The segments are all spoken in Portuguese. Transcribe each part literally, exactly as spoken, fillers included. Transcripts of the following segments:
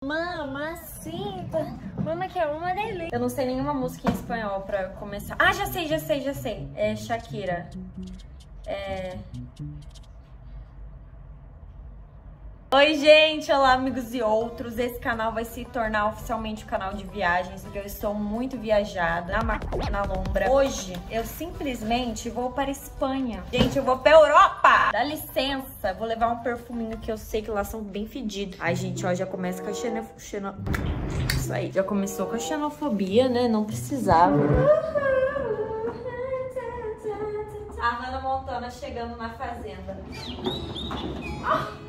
Mamacita, mama que é uma delícia. Eu não sei nenhuma música em espanhol pra começar. Ah, já sei, já sei, já sei. É Shakira. É... Oi, gente! Olá, amigos e outros. Esse canal vai se tornar oficialmente o canal de viagens, porque eu estou muito viajada na macumba, na lombra. Hoje, eu simplesmente vou para a Espanha. Gente, eu vou pra Europa! Dá licença, vou levar um perfuminho que eu sei que lá são bem fedidos. Ai, gente, ó, já começa com a xeno... xeno... Isso aí, já começou com a xenofobia, né? Não precisava. A Hannah Montana chegando na fazenda. Ah!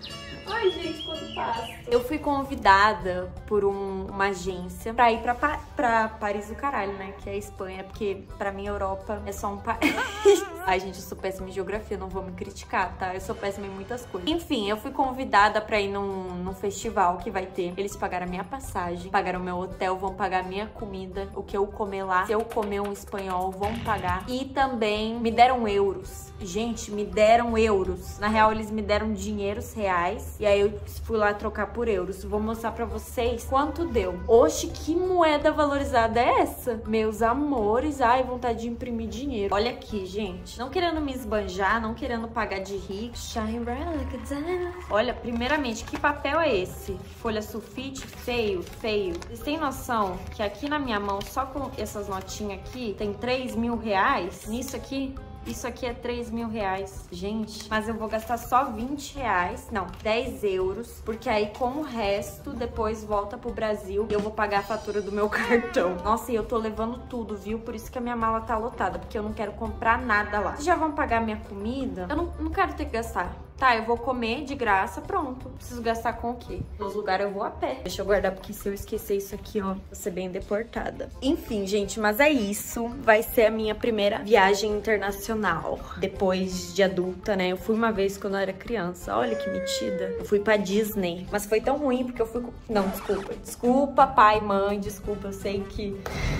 Ai, gente, quando passa. Eu fui convidada por um, uma agência pra ir pra, pa pra Paris do caralho, né? Que é a Espanha, porque pra mim a Europa é só um país. Ai, gente, eu sou péssima em geografia, não vou me criticar, tá? Eu sou péssima em muitas coisas. Enfim, eu fui convidada pra ir num, num festival que vai ter. Eles pagaram a minha passagem, pagaram o meu hotel, vão pagar a minha comida, o que eu comer lá. Se eu comer um espanhol, vão pagar. E também me deram euros. Gente, me deram euros. Na real, eles me deram dinheiros reais. E aí eu fui lá trocar por euros. Vou mostrar pra vocês quanto deu. Oxe, que moeda valorizada é essa? Meus amores. Ai, vontade de imprimir dinheiro. Olha aqui, gente. Não querendo me esbanjar, não querendo pagar de rico. Shine bright like a diamond. Olha, primeiramente, que papel é esse? Folha sulfite, feio, feio. Vocês têm noção que aqui na minha mão, só com essas notinhas aqui, tem três mil reais? Nisso aqui... Isso aqui é três mil reais, gente. Mas eu vou gastar só vinte reais, não, dez euros. Porque aí com o resto, depois volta pro Brasil e eu vou pagar a fatura do meu cartão. Nossa, e eu tô levando tudo, viu? Por isso que a minha mala tá lotada, porque eu não quero comprar nada lá. Vocês já vão pagar minha comida? Eu não, não quero ter que gastar. Tá, eu vou comer de graça, pronto. Preciso gastar com o quê? Nos lugares eu vou a pé. Deixa eu guardar, porque se eu esquecer isso aqui, ó, vou ser bem deportada. Enfim, gente, mas é isso. Vai ser a minha primeira viagem internacional. Depois de adulta, né? Eu fui uma vez quando eu era criança. Olha que metida. Eu fui pra Disney. Mas foi tão ruim, porque eu fui... Não, desculpa. Desculpa, pai, mãe, desculpa. Eu sei que...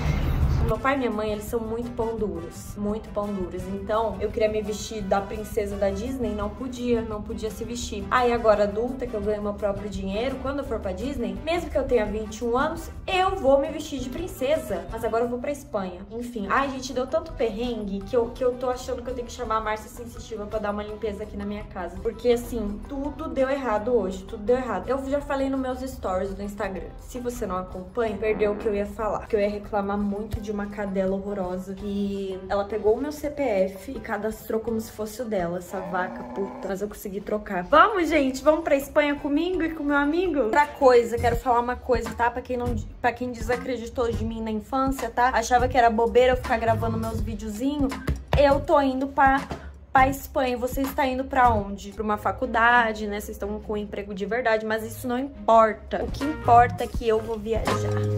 Meu pai e minha mãe, eles são muito pão duros, muito pão duros. Então, eu queria me vestir da princesa da Disney, não podia, não podia se vestir. Aí agora adulta, que eu ganho meu próprio dinheiro, quando eu for pra Disney, mesmo que eu tenha vinte e um anos, eu vou me vestir de princesa. Mas agora eu vou pra Espanha. Enfim, ai, gente, deu tanto perrengue que eu, que eu tô achando que eu tenho que chamar a Márcia Sensitiva pra dar uma limpeza aqui na minha casa. Porque, assim, tudo deu errado hoje, tudo deu errado. Eu já falei nos meus stories do Instagram. Se você não acompanha, perdeu o que eu ia falar. Porque eu ia reclamar muito de uma cadela horrorosa que ela pegou o meu C P F e cadastrou como se fosse o dela, essa vaca puta. Mas eu consegui trocar. Vamos, gente, vamos pra Espanha comigo e com meu amigo? Outra coisa, quero falar uma coisa, tá? Pra quem não, pra quem desacreditou de mim na infância, tá? Achava que era bobeira eu ficar gravando meus videozinhos. Eu tô indo pra pra Espanha. Você está indo pra onde? Pra uma faculdade, né? Vocês estão com um emprego de verdade, mas isso não importa. O que importa é que eu vou viajar.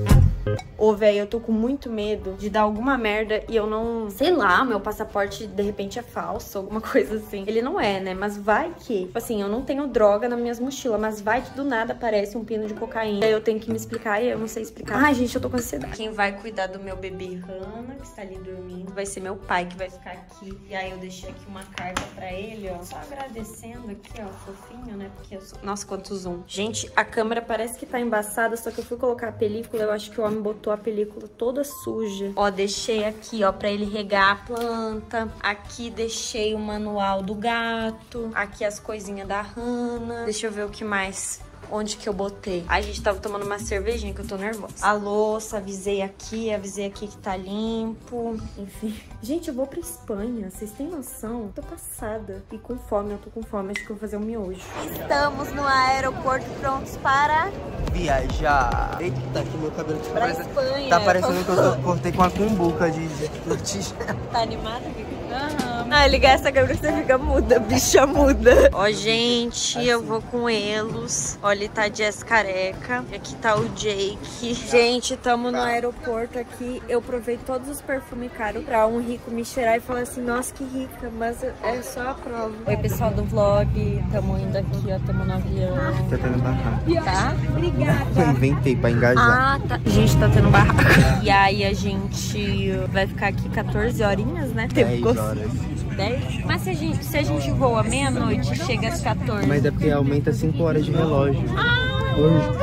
Ô, velho, eu tô com muito medo de dar alguma merda e eu não... Sei lá, meu passaporte de repente é falso, alguma coisa assim. Ele não é, né? Mas vai que... Tipo assim, eu não tenho droga nas minhas mochilas, mas vai que do nada aparece um pino de cocaína. Aí eu tenho que me explicar e eu não sei explicar. Ai, gente, eu tô com ansiedade. Quem vai cuidar do meu bebê Hannah, que está ali dormindo, vai ser meu pai, que vai ficar aqui. E aí eu deixei aqui uma carta pra ele, ó. Só agradecendo aqui, ó, fofinho, né? Porque eu sou... Nossa, quanto zoom. Gente, a câmera parece que tá embaçada, só que eu fui colocar a película, eu acho que o homem botou a película toda suja. Ó, deixei aqui, ó, pra ele regar a planta. Aqui deixei o manual do gato. Aqui as coisinhas da Hannah. Deixa eu ver o que mais... Onde que eu botei? Ai, a gente tava tomando uma cervejinha que eu tô nervosa. A louça, avisei aqui, avisei aqui que tá limpo. Enfim. Gente, eu vou pra Espanha. Vocês têm noção? Tô passada. E com fome, eu tô com fome. Acho que eu vou fazer um miojo. Estamos no aeroporto prontos para... viajar. Eita, que meu cabelo tá pra parecendo... Espanha. Tá parecendo que eu tô, cortei com uma cumbuca de, de tigela. Tá animada, Vicky? Aham. Ah, ligar essa câmera que você fica muda, bicha muda. Ó, gente, assim. Eu vou com eles. Olha, ele tá Jess careca. Aqui tá o Jake. Gente, tamo no aeroporto aqui. Eu provei todos os perfumes caros pra um rico me cheirar e falar assim, nossa, que rica, mas é só a prova. Oi, pessoal do vlog. Tamo indo aqui, ó, tamo no avião. Tá tendo barraco. Tá? Obrigada. Eu inventei pra engajar. Ah, tá. A gente tá tendo barraco. E aí a gente vai ficar aqui quatorze horinhas, né? dez horas. dez? Mas se a gente, se a gente voa meia-noite, chega às quatorze. Mas é porque aumenta cinco horas de relógio. Ah!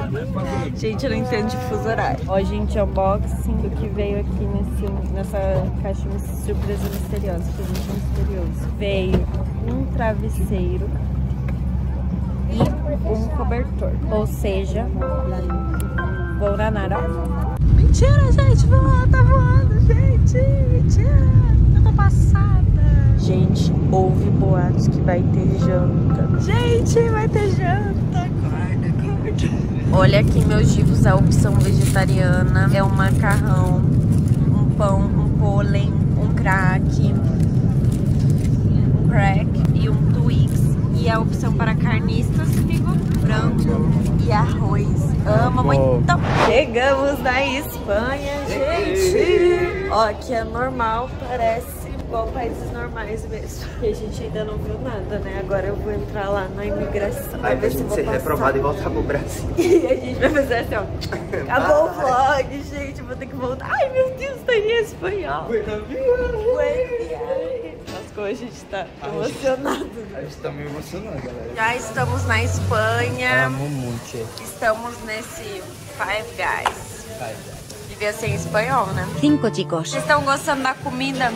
Gente, eu não entendo de fuso horário. Ó, gente, unboxing do que veio aqui nesse, nessa caixa surpresa misteriosa. Presente misterioso. Veio um travesseiro e um cobertor. Ou seja, vou nanar, ó. Mentira, gente, voa, tá voando, gente. Mentira, eu tô passada. Gente, houve boatos que vai ter janta. Gente, vai ter janta. Acorda, acorda. Olha aqui, meus divos, a opção vegetariana é um macarrão, um pão, um pólen, um crack, um crack e um Twix. E a opção para carnistas, frango e arroz. Amo muito. Chegamos na Espanha, gente. Ó, aqui é normal, parece igual países normais mesmo. E a gente ainda não viu nada, né? Agora eu vou entrar lá na imigração. Aí a gente ser reprovado e voltar pro Brasil. E a gente vai fazer assim, ó. Acabou o vlog, gente. Vou ter que voltar. Ai, meu Deus, tá em espanhol. Nossa, como a gente tá emocionado. A gente tá meio emocionado, galera. Já estamos na Espanha. Amo muito. Estamos nesse Five Guys. Five Guys. Devia ser em espanhol, né? Cinco chicos. Vocês estão gostando da comida?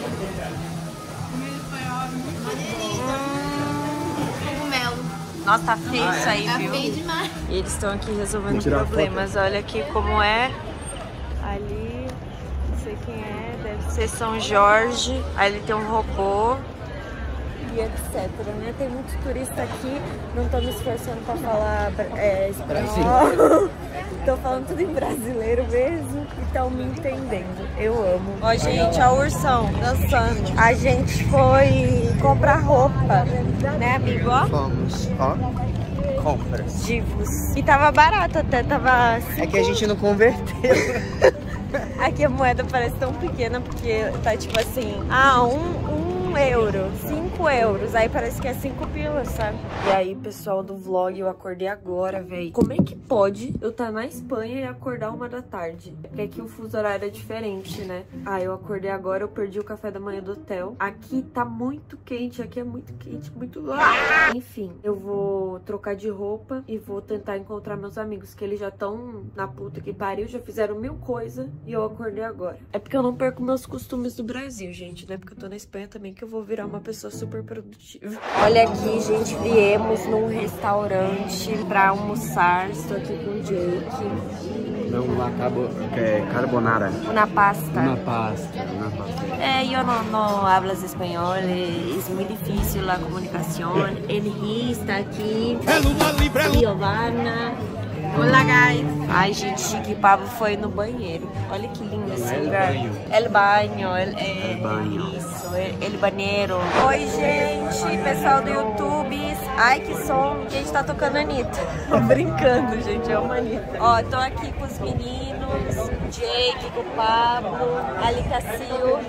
Cogumelo. Nossa, tá feio Ah, é? isso aí, Tá viu? feio demais. E eles estão aqui resolvendo Vou tirar problemas. Olha aqui como é. Ali, não sei quem é, deve ser São Jorge. Ali tem um robô. E etc, né? Tem muito turista aqui. Não tô me esforçando pra falar é, espanhol. Tô falando tudo em brasileiro mesmo e estão me entendendo. Eu amo. Ó, gente, a Ursão dançando. A gente foi comprar roupa, né, amigo? Ó, Vamos, ó. Compras. divos. E tava barato até, tava... É que a gente não converteu. Aqui a moeda parece tão pequena porque tá tipo assim, ah, um, um euro, cinco euros, aí parece que é cinco pilas, sabe? E aí, pessoal do vlog, eu acordei agora, véi. Como é que pode eu tá na Espanha e acordar uma da tarde? Porque aqui o fuso horário é diferente, né? Ah, eu acordei agora, eu perdi o café da manhã do hotel. Aqui tá muito quente, aqui é muito quente, muito... Ah! Enfim, eu vou trocar de roupa e vou tentar encontrar meus amigos, que eles já estão na puta que pariu, já fizeram mil coisas. E eu acordei agora. É porque eu não perco meus costumes do Brasil, gente, né? Porque eu tô na Espanha também, que eu vou virar uma pessoa super produtiva. Olha aqui, gente, viemos num restaurante pra almoçar. Estou aqui com o Jake. Não, acabo, é carbonara. Una pasta. Uma pasta, uma pasta. É, eu não, não hablas espanhol, é muito difícil a comunicação. Ele está aqui. Giovanna. Olá, guys! Ai, gente, que Pablo foi no banheiro. Olha que lindo esse lugar. El banho, el, é, El banho. Isso, el banheiro. Oi, gente, pessoal do YouTube. Ai, que som. A gente tá tocando a Anitta. Tô brincando, gente, é uma Anitta. Ó, tô aqui com os meninos, o Jake, com o Pablo, a Licacil.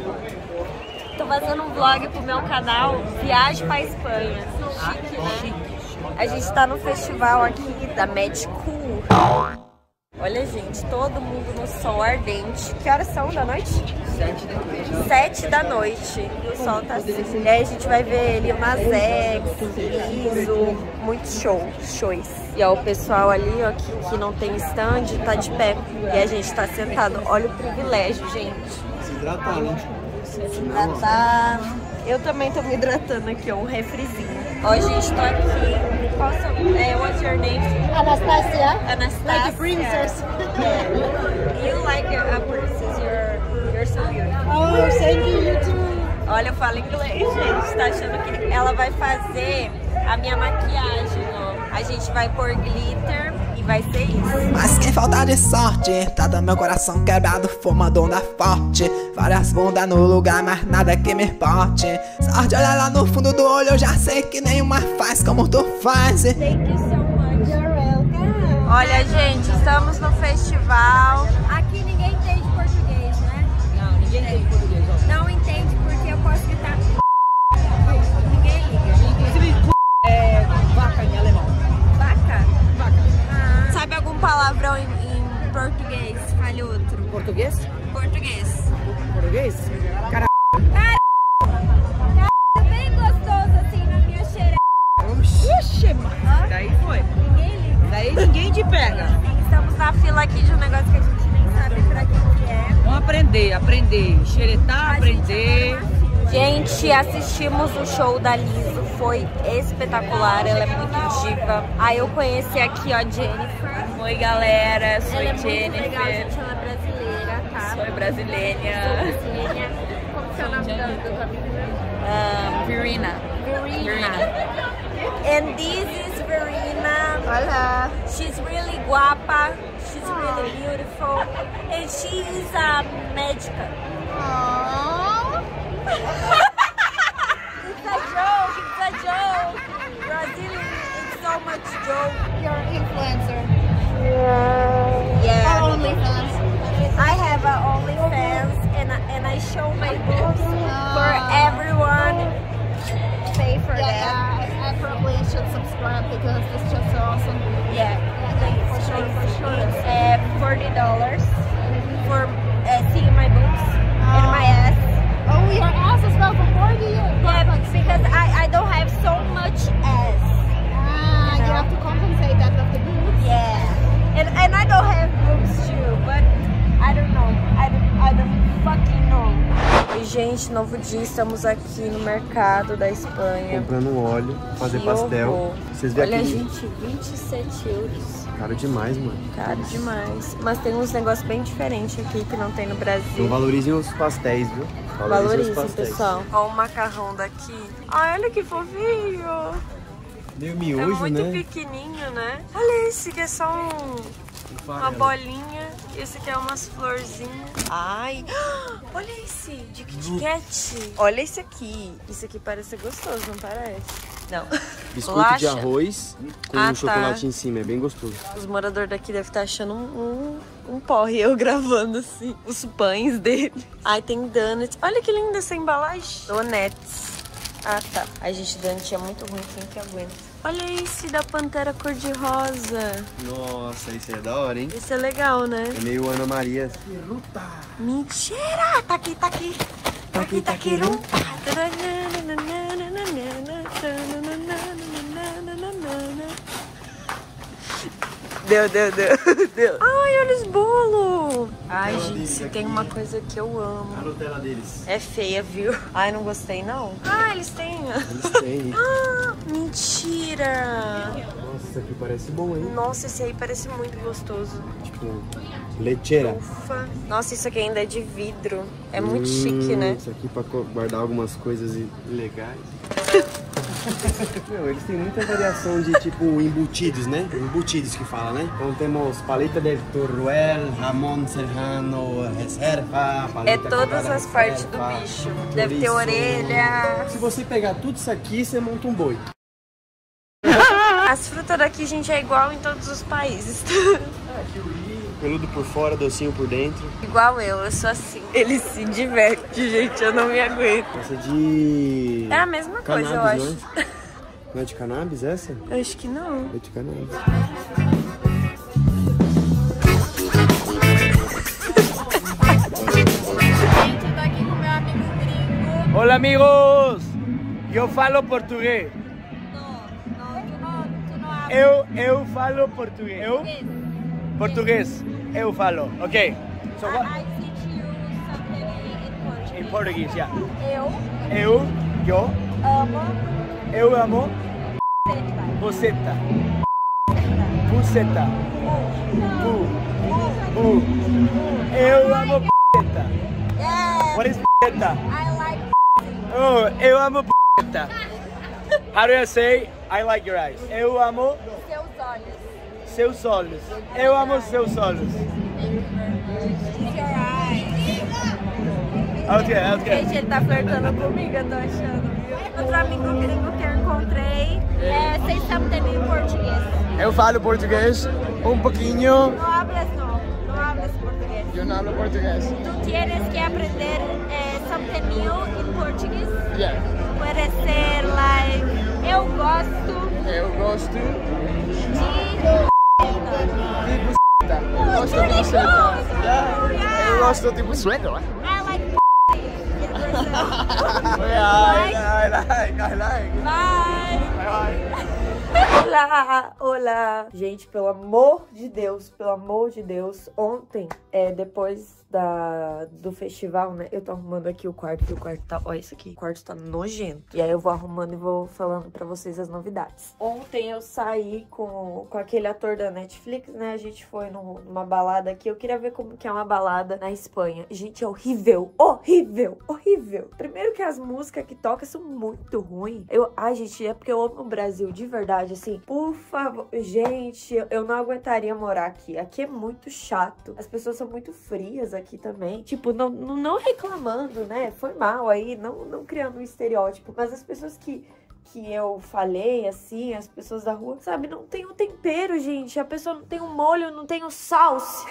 Tô fazendo um vlog pro meu canal Viagem pra Espanha. Chique, né? A gente tá no festival aqui da Mad Cool. Olha, gente, todo mundo no sol ardente. Que horas são da noite? Sete da noite. Sete da noite. E o sol tá assim. E aí a gente vai ver Lil Nas X, Lizzo, muito show, shows. E ó, o pessoal ali, ó, que, que não tem stand, tá de pé. E a gente tá sentado. Olha o privilégio, gente. Se hidratar, né? Se hidratar. Eu também tô me hidratando aqui, ó, um refrizinho. Ó, gente, tô aqui. Qual seu... É, what's your name? Anastasia. Anastasia. Like a princess. Yeah. You like a, a princess. You're, you're so beautiful. Oh, thank you, you too. Olha, eu falo inglês, gente. Tá achando que ela vai fazer a minha maquiagem, ó. A gente vai pôr glitter e vai ser isso. Mas quem falta de sorte, tá do meu coração quebrado, formando onda forte. Várias bundas no lugar, mas nada que me importe. Só de olhar lá no fundo do olho, eu já sei que nenhuma faz como tu faz. Thank you so much. You're welcome. Olha, gente, estamos no festival. Aqui ninguém entende português, né? Não, ninguém entende português. Não entende porque eu posso gritar. Ninguém liga. É vaca em alemão. Vaca? Vaca. Ah. Sabe algum palavrão em, em português? Fale outro. Português? Português. Português? Cara... Tá bem gostoso assim na minha xereca. Oxê, mano. Daí foi. Ninguém liga. Daí aí ninguém te pega. Estamos na fila aqui de um negócio que a gente nem sabe pra que que é. Vamos aprender, aprender. Xeretar, aprender. Gente, assistimos o show da Lizzo, foi espetacular, ela é muito diva. Aí eu conheci aqui, ó, Jennifer. Oi, galera, sou Ela é Jennifer. muito legal, gente, ela é brasileira, tá? Sou brasileira. Brasileira. Como que é o nome da, da tua amiga? Um, Verena. Verena. And this is Verena. Olá. She's really guapa, she's really beautiful, and she is a medical. Aww. It's a joke, it's a joke. Brazil, it's so much joke. You're an influencer. Yeah. Or OnlyFans. I have a OnlyFans and I, and I show my boobs for everyone. Pay for Yeah, that. yeah, I, I probably should subscribe because it's just so awesome. Yeah, thanks, for sure, for sure. It's uh, forty dollars for uh, seeing my boobs and my ass. Oh, your ass is well for forty? Yeah, because I, I don't have so much ass. Ah, you have to compensate that with the boobs. Yeah, and and I don't have boobs too, but I don't know. I don't, I don't fucking know. Oi, gente, novo dia. Estamos aqui no mercado da Espanha. Comprando óleo, fazer Que pastel. horror. Vocês veem Olha, aqui. gente, vinte e sete euros. Caro demais, mano. Caro demais. Mas tem uns negócios bem diferentes aqui que não tem no Brasil. Então valorizem os pastéis, viu? Valorizem, os pastéis. pessoal. Olha o macarrão daqui. Ai, olha que fofinho. Meio É miojo, muito né? pequenininho, né? Olha esse que é só um, uma bolinha. Esse aqui é umas florzinhas. Ai, olha esse de Kit Kat. Olha esse aqui. Isso aqui parece gostoso, não parece? Não. Biscoito Bolacha? de arroz com Ah, um chocolate tá. em cima, é bem gostoso. Os moradores daqui devem estar achando um, um, um porre eu gravando assim. Os pães dele. Ai, tem donuts. Olha que linda essa embalagem. Donuts. Ah, tá. Ai, gente, donut é muito ruim. Quem que aguenta? Olha esse da Pantera cor-de-rosa. Nossa, isso é da hora, hein? Esse é legal, né? É meio Ana Maria. Mentira! Tá aqui, tá aqui. Tá aqui, tá aqui. Deu, deu, deu, deu. Ai, olha os bolos. Ai, gente, se tem uma coisa que eu amo. A Nutella deles. É feia, viu? Ai, não gostei, não. Ah, eles têm. Eles têm. Ah, mentira. Nossa, isso aqui parece bom, hein? Nossa, esse aí parece muito gostoso. Tipo, lecheira. Ufa. Nossa, isso aqui ainda é de vidro. É muito Hum, chique, né? Isso aqui pra co- guardar algumas coisas i- legais. Meu, eles têm muita variação de tipo embutidos, né? Embutidos que fala, né? Então temos paleta de Teruel, jamón serrano, reserva, paleta É todas colorada as partes do reserva, bicho. Deve ter chouriço. orelha. Se você pegar tudo isso aqui, você monta um boi. As frutas daqui, gente, é igual em todos os países. Peludo por fora, docinho por dentro. Igual eu, eu sou assim. Ele se diverte, gente, eu não me aguento. Essa é de... É a mesma coisa, eu cannabis, acho. Não é? Não é de cannabis essa? Eu acho que não. É de cannabis. Gente, eu tô aqui com meu amigo gringo. Olá, amigos! Eu falo português. Eu, eu falo português. Eu? Português. Eu falo. Ok. So what? I teach you something in Portuguese. In Portuguese, yeah. Eu Eu, eu, amo eu amo buceta. buceta. Buceta. Bu. Bu. Eu amo buceta. Yeah, What is buceta? I like Oh, eu amo buceta. How do I say I like your eyes? Eu amo seus olhos. seus olhos. Eu amo seus olhos. Your eyes. Ok, ok. Gente, ele tá flertando comigo, eu tô achando, viu? Outro amigo gringo que eu encontrei. É, say something em português. Eu falo português um pouquinho. Não hablas, não. Não hablas português. Eu não falo português. Tu tienes que aprender eh, something new em português. Yeah. Pode ser like, eu gosto Eu gosto de... de buceta. Eu gosto de buceta. Yeah. Eu gosto de buceta. I like I like, I like, I like. Bye! Bye bye. Olá, olá. Gente, pelo amor de Deus, pelo amor de Deus, ontem, é, depois da, do festival, né, eu tô arrumando aqui o quarto, que o quarto tá, olha isso aqui, o quarto tá nojento. E aí eu vou arrumando e vou falando pra vocês as novidades. Ontem eu saí com, com aquele ator da Netflix, né, a gente foi num, numa balada aqui, eu queria ver como que é uma balada na Espanha. Gente, é horrível, horrível, horrível. Primeiro que as músicas que tocam são muito ruins. Eu, ai, gente, é porque eu amo o Brasil, de verdade, assim, por favor, gente, eu não aguentaria morar aqui. Aqui é muito chato, as pessoas são muito frias aqui também, tipo, não, não reclamando, né, foi mal aí, não, não criando um estereótipo, mas as pessoas que que eu falei, assim, as pessoas da rua, sabe, não tem um tempero, gente, a pessoa não tem um molho, não tem um salsa.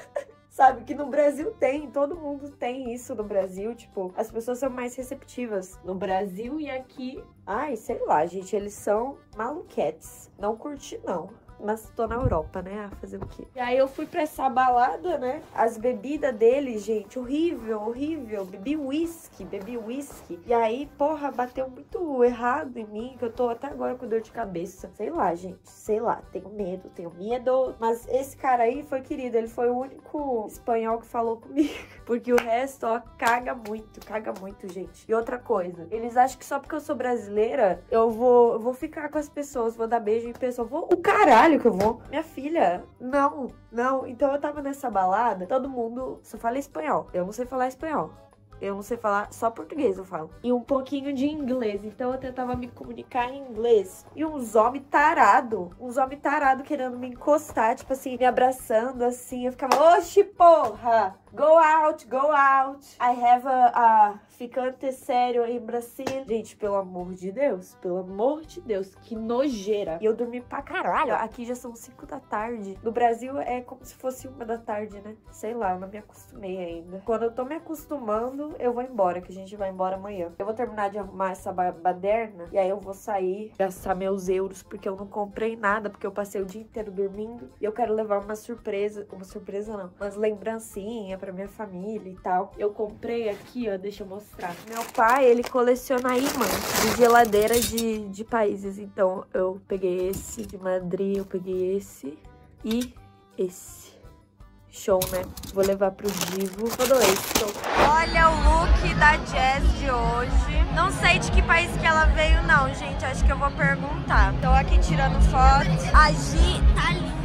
Sabe, que no Brasil tem, todo mundo tem isso no Brasil, tipo, as pessoas são mais receptivas no Brasil e aqui, ai, sei lá, gente, eles são maluquetes, não curti não. Mas tô na Europa, né? A fazer o quê? E aí eu fui pra essa balada, né? As bebidas dele, gente, horrível, horrível. Bebi whisky, bebi whisky. E aí, porra, bateu muito errado em mim, que eu tô até agora com dor de cabeça. Sei lá, gente, sei lá. Tenho medo, tenho medo. Mas esse cara aí foi querido, ele foi o único espanhol que falou comigo. Porque o resto, ó, caga muito, caga muito, gente. E outra coisa, eles acham que só porque eu sou brasileira, eu vou, eu vou ficar com as pessoas, vou dar beijo em pessoa. Vou, o caralho que eu vou. Minha filha, não, não. Então eu tava nessa balada, todo mundo só fala espanhol. Eu não sei falar espanhol. Eu não sei falar, só português eu falo. E um pouquinho de inglês. Então eu tentava me comunicar em inglês. E uns homens tarado, uns homens tarado querendo me encostar, tipo assim, me abraçando assim. Eu ficava, oxi, porra! Go out, go out. I have a, a ficante sério em Brasil. Gente, pelo amor de Deus, pelo amor de Deus, que nojeira. E eu dormi pra caralho. Aqui já são cinco da tarde. No Brasil é como se fosse uma da tarde, né? Sei lá, eu não me acostumei ainda. Quando eu tô me acostumando, eu vou embora, que a gente vai embora amanhã. Eu vou terminar de arrumar essa baderna e aí eu vou sair, gastar meus euros, porque eu não comprei nada, porque eu passei o dia inteiro dormindo. E eu quero levar uma surpresa, uma surpresa não, umas lembrancinhas pra minha família e tal. Eu comprei aqui, ó, deixa eu mostrar. Meu pai, ele coleciona imãs de geladeira de, de países. Então, eu peguei esse de Madrid, eu peguei esse e esse. Show, né? Vou levar pro Divo. Adorei esse show. Olha o look da Jazz de hoje. Não sei de que país que ela veio, não, gente. Acho que eu vou perguntar. Tô aqui tirando foto. A Gi tá linda.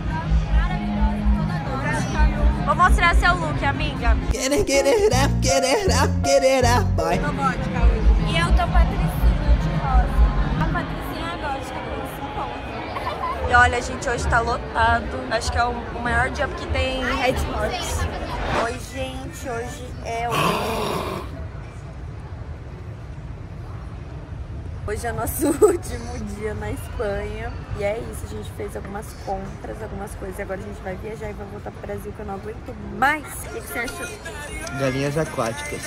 Vou mostrar seu look, amiga. Querer, querer, rap, querer, rap, querer, rap, boy. Tô gótica hoje. E eu tô patricinha de rosa. A patricinha gótica com esse ponto. E olha, gente, hoje tá lotado. Acho que é o, o maior dia porque tem Red Sports. Oi, gente, hoje é o... Hoje é nosso último dia na Espanha. E é isso, a gente fez algumas compras, algumas coisas. E agora a gente vai viajar e vai voltar pro Brasil, que eu não aguento mais. O que, que você achou? Galinhas aquáticas.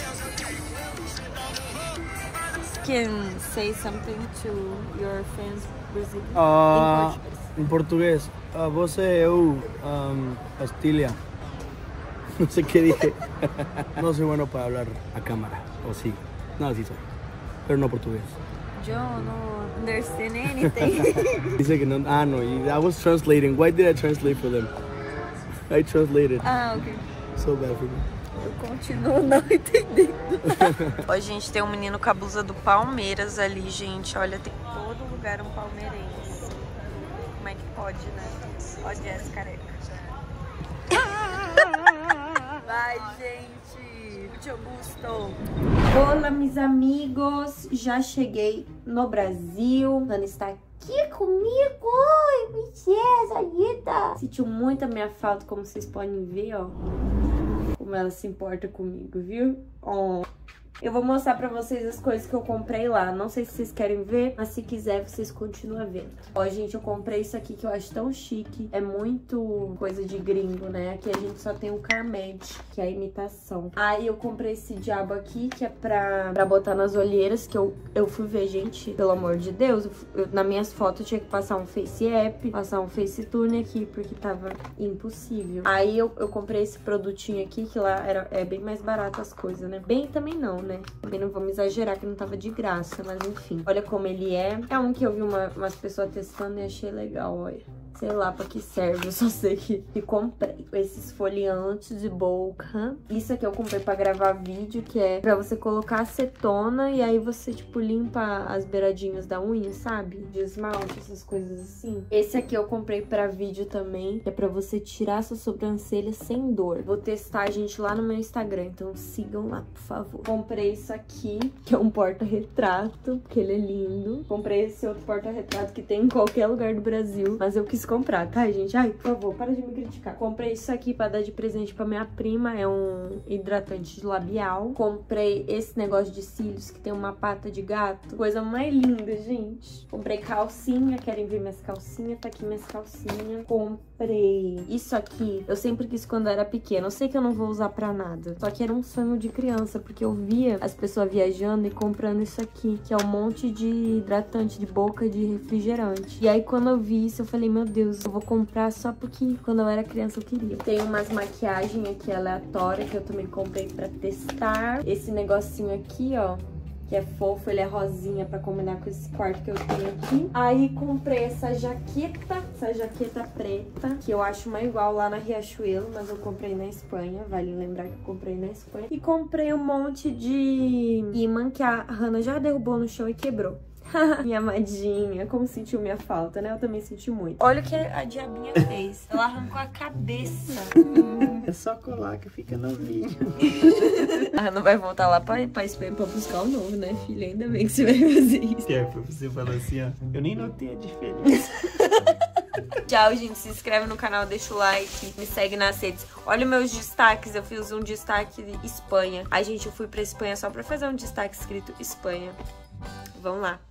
Can say something to your fans Brazil Uh, in Portuguese. em português, uh, você, eu, um, Pastilha. No sé qué dije. No soy bueno para hablar a cámara, o sí. No, sí soy. Pero no portugués. Yo no understand anything. Dice que no. Ah, no. I was translating. Why did I translate for them? I translated. Ah, ok. So bad for me. Eu continuo não entendendo. Ó, gente, tem um menino com a blusa do Palmeiras ali, gente. Olha, tem todo lugar um palmeirense. Como é que pode, né? Ó, Jess, careca. Vai, gente. Muito gosto. Olá, meus amigos. Já cheguei no Brasil. Ana está aqui comigo. Oi, princesa, Anitta. Sentiu muito a minha falta, como vocês podem ver, ó. Como ela se importa comigo, viu? Oh. Eu vou mostrar pra vocês as coisas que eu comprei lá. Não sei se vocês querem ver, mas se quiser, vocês continuam vendo. Ó, gente, eu comprei isso aqui que eu acho tão chique. É muito coisa de gringo, né? Aqui a gente só tem o Carmed, que é a imitação. Aí eu comprei esse diabo aqui, que é pra, pra botar nas olheiras, que eu, eu fui ver, gente, pelo amor de Deus. Eu, eu, nas minhas fotos eu tinha que passar um Face App, passar um Facetune aqui, porque tava impossível. Aí eu, eu comprei esse produtinho aqui, que lá era, é bem mais barato as coisas, né? Bem também não, né? né? Também não vamos exagerar que não tava de graça, mas enfim. Olha como ele é. É um que eu vi uma, umas pessoas testando e achei legal, olha. Sei lá pra que serve, eu só sei que, que comprei. Esses esfoliantes de boca. Isso aqui eu comprei pra gravar vídeo, que é pra você colocar acetona e aí você, tipo, limpa as beiradinhas da unha, sabe? De esmalte, essas coisas assim. Esse aqui eu comprei pra vídeo também, que é pra você tirar sua sobrancelha sem dor. Vou testar, gente, lá no meu Instagram, então sigam lá, por favor. Comprei isso aqui, que é um porta-retrato, porque ele é lindo. Comprei esse outro porta-retrato que tem em qualquer lugar do Brasil, mas eu quis comprar, tá, gente? Ai, por favor, para de me criticar. Comprei isso aqui pra dar de presente pra minha prima, é um hidratante de labial. Comprei esse negócio de cílios que tem uma pata de gato, coisa mais linda, gente. Comprei calcinha, querem ver minhas calcinhas? Tá aqui minhas calcinhas. Comprei isso aqui, eu sempre quis quando eu era pequena. Eu sei que eu não vou usar pra nada, só que era um sonho de criança, porque eu via as pessoas viajando e comprando isso aqui, que é um monte de hidratante de boca de refrigerante. E aí quando eu vi isso, eu falei, meu Deus, eu vou comprar só porque quando eu era criança eu queria. Tem umas maquiagens aqui aleatórias que eu também comprei pra testar. Esse negocinho aqui, ó, que é fofo, ele é rosinha pra combinar com esse quarto que eu tenho aqui. Aí comprei essa jaqueta, essa jaqueta preta, que eu acho uma igual lá na Riachuelo, mas eu comprei na Espanha, vale lembrar que eu comprei na Espanha. E comprei um monte de imã que a Hannah já derrubou no chão e quebrou. Minha amadinha, como sentiu minha falta, né? Eu também senti muito. Olha o que a diabinha fez. Ela arrancou a cabeça. É só colar que fica no vídeo. A Hannah vai voltar lá pra, pra Espanha pra buscar o novo, né, filha? Ainda bem que você vai fazer isso. Que é pra você falar assim, ó. Eu nem notei a diferença. Tchau, gente. Se inscreve no canal, deixa o like, me segue nas redes. Olha meus destaques. Eu fiz um destaque de Espanha. Ai, gente, eu fui pra Espanha só pra fazer um destaque escrito Espanha. Vamos lá.